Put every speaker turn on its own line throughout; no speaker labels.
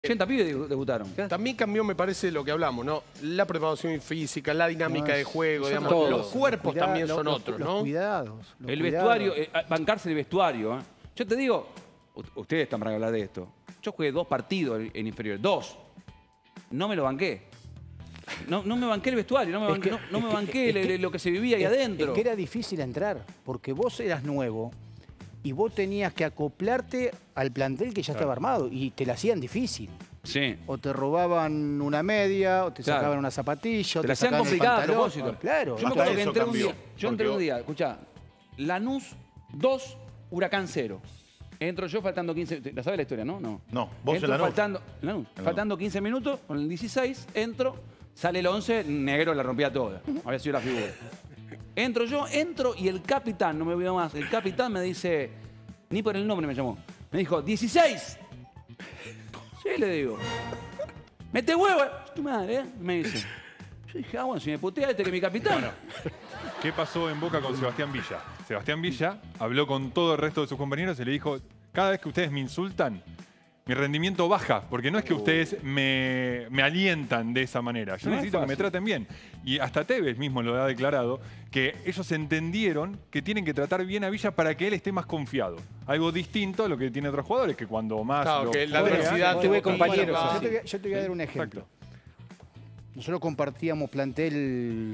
80 pibes debutaron.
También cambió, me parece, lo que hablamos, ¿no? La preparación física, la dinámica de juego, digamos.
todos.
Los cuerpos también son otros, ¿no?
Los cuidados.
El vestuario, bancarse el vestuario. Yo te digo, ustedes están para hablar de esto. Yo jugué 2 partidos en inferior, 2. No me lo banqué. No me banqué el vestuario, no me banqué lo que se vivía ahí adentro.
Es que era difícil entrar, porque vos eras nuevo y vos tenías que acoplarte al plantel que ya estaba armado y te la hacían difícil.
Sí.
O te robaban una media, o te sacaban una zapatilla, o
te
te
la hacían
sacaban
complicada a
pantalón.
propósito.
Claro.
Yo me acuerdo que entré un día. Yo entré un día, escuchá, Lanús 2, Huracán 0. Entro yo faltando 15... ¿La sabes la historia, no?
No, vos
entro
en Lanús.
faltando 15 minutos, con el 16, entro, sale el 11, negro la rompía toda. Había sido la figura. Entro y el capitán, no me olvido más, el capitán me dice, ni por el nombre me llamó, me dijo, 16. Sí, le digo. Mete huevo, tu madre, me dice. Yo dije, bueno, si me putea que es mi capitán.
Bueno, ¿qué pasó en Boca con Sebastián Villa? Sebastián Villa habló con todo el resto de sus compañeros y le dijo, cada vez que ustedes me insultan, mi rendimiento baja, porque no es que ustedes me alientan de esa manera. Yo necesito que me traten bien. Y hasta Tevez mismo lo ha declarado, que ellos entendieron que tienen que tratar bien a Villa para que él esté más confiado. Algo distinto a lo que tiene otros jugadores, que cuando más...
Claro, que la adversidad...
Tuve
compañeros.
Yo te voy a dar un ejemplo. Nosotros compartíamos plantel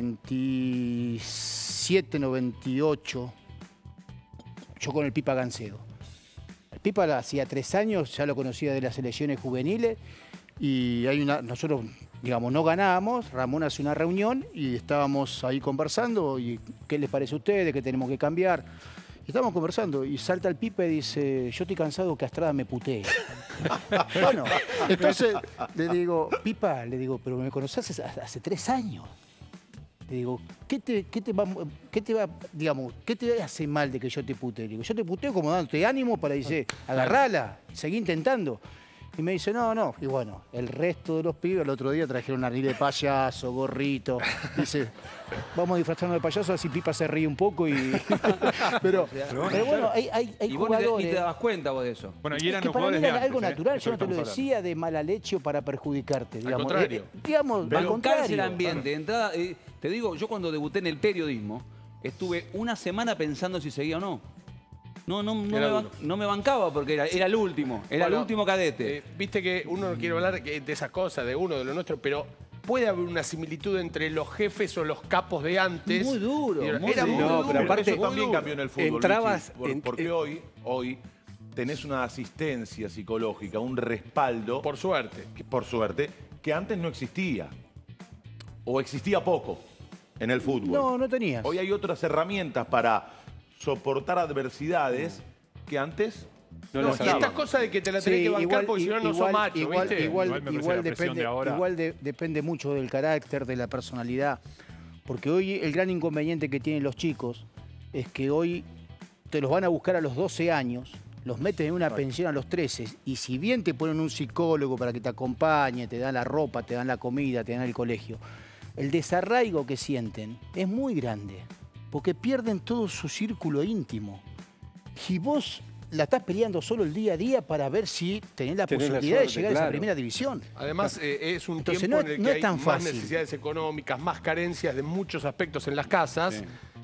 97, 98, yo con el Pipa Gancedo. El Pipa hacía 3 años, ya lo conocía de las selecciones juveniles y nosotros, digamos, no ganábamos. Ramón hace una reunión y estábamos ahí conversando y ¿qué les parece a ustedes? ¿Qué tenemos que cambiar? Y estábamos conversando y salta el Pipa y dice, yo estoy cansado que Astrada me putee. Bueno, entonces le digo, Pipa, pero me conocés hace 3 años. Le digo, ¿qué te hace mal de que yo te putee? Le digo, yo te puteo como dándote ánimo para decir, agarrala, seguí intentando. Y me dice, no. Y bueno, el resto de los pibes, el otro día trajeron nariz de payaso, gorrito. Dice, vamos a disfrazarnos de payaso, así Pipa se ríe un poco y... pero bueno, hay
y vos
jugadores...
ni te dabas cuenta vos de eso.
Bueno, y eran
es que
los
para mí
jugadores de
era
antes,
algo natural,
Eso
yo no te lo
estamos
decía de mala leche o para perjudicarte. Digamos.
contrario.
Digamos, al
Bancarse
contrario.
el ambiente. De entrada, te digo, yo cuando debuté en el periodismo, estuve una semana pensando si seguía o no. No me bancaba porque era el último. Era el último cadete.
Viste que uno no quiere hablar de esas cosas, de uno, de lo nuestro, pero puede haber una similitud entre los jefes o los capos de antes.
Muy duro.
Era
Muy
muy
duro.
duro.
Pero aparte
Eso
también cambió en el fútbol.
entrabas
Luchi, porque hoy tenés una asistencia psicológica, un respaldo.
Por suerte.
Por suerte, que antes no existía. O existía poco en el fútbol.
No tenías.
Hoy hay otras herramientas para soportar adversidades que antes no
Y
las
esta
había.
cosa de que te la tenés que bancar porque si no, no sos macho, ¿viste?
Igual me parece la presión de ahora.
Depende mucho del carácter, de la personalidad. Porque hoy el gran inconveniente que tienen los chicos es que hoy te los van a buscar a los 12 años, los meten en una pensión a los 13 y si bien te ponen un psicólogo para que te acompañe, te dan la ropa, te dan la comida, te dan el colegio, el desarraigo que sienten es muy grande porque pierden todo su círculo íntimo. Y vos la estás peleando solo el día a día para ver si tenés la posibilidad de llegar a esa primera división.
Además, es un
Entonces,
tiempo
no
en el
es
que hay
tan
más
fácil.
necesidades económicas, más carencias de muchos aspectos en las casas.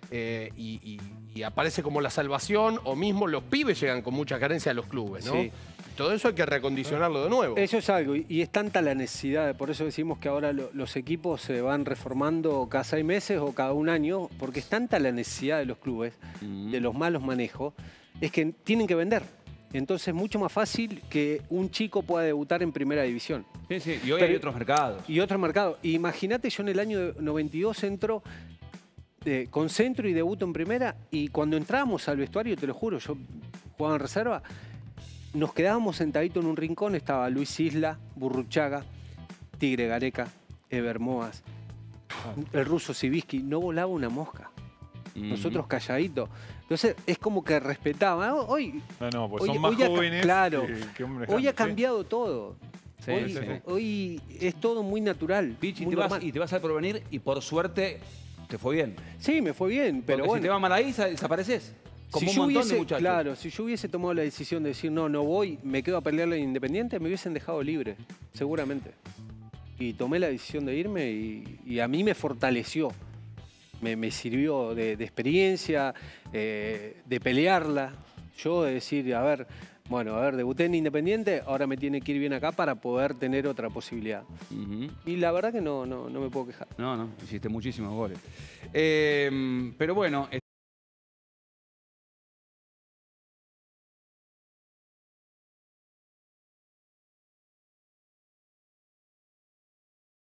Y aparece como la salvación, o mismo los pibes llegan con mucha carencia a los clubes, ¿no?
Sí.
Todo eso hay que recondicionarlo de nuevo.
Eso es algo, y es tanta la necesidad, por eso decimos que ahora los equipos se van reformando cada 6 meses o cada 1 año, porque es tanta la necesidad de los clubes, de los malos manejos, es que tienen que vender. Entonces es mucho más fácil que un chico pueda debutar en primera división.
Sí, y hoy hay otros mercados.
Y otro mercado. Imagínate, yo en el año 92 entro con centro y debuto en primera, y cuando entrábamos al vestuario, te lo juro, yo jugaba en reserva, nos quedábamos sentaditos en un rincón, estaba Luis Isla, Burruchaga, Tigre Gareca, Ever Moas, el ruso Siviski, no volaba una mosca. Nosotros calladitos. Entonces es como que respetaba. Hoy,
pues son más jóvenes
claro,
que hombres
hoy ha
grandes,
cambiado todo.
Sí,
Hoy es todo muy natural.
Pichi,
muy
y te vas al porvenir y por suerte te fue bien.
Sí, me fue bien, pero
Porque
bueno.
si te va mal ahí, desapareces. Como un montón de muchachos.
Claro, si yo hubiese tomado la decisión de decir no voy, me quedo a pelearle en Independiente, me hubiesen dejado libre, seguramente. Y tomé la decisión de irme y a mí me fortaleció. Me sirvió de experiencia, de pelearla. Yo de decir, debuté en Independiente, ahora me tiene que ir bien acá para poder tener otra posibilidad. Y la verdad que no me puedo quejar.
No, hiciste muchísimos goles. Pero bueno...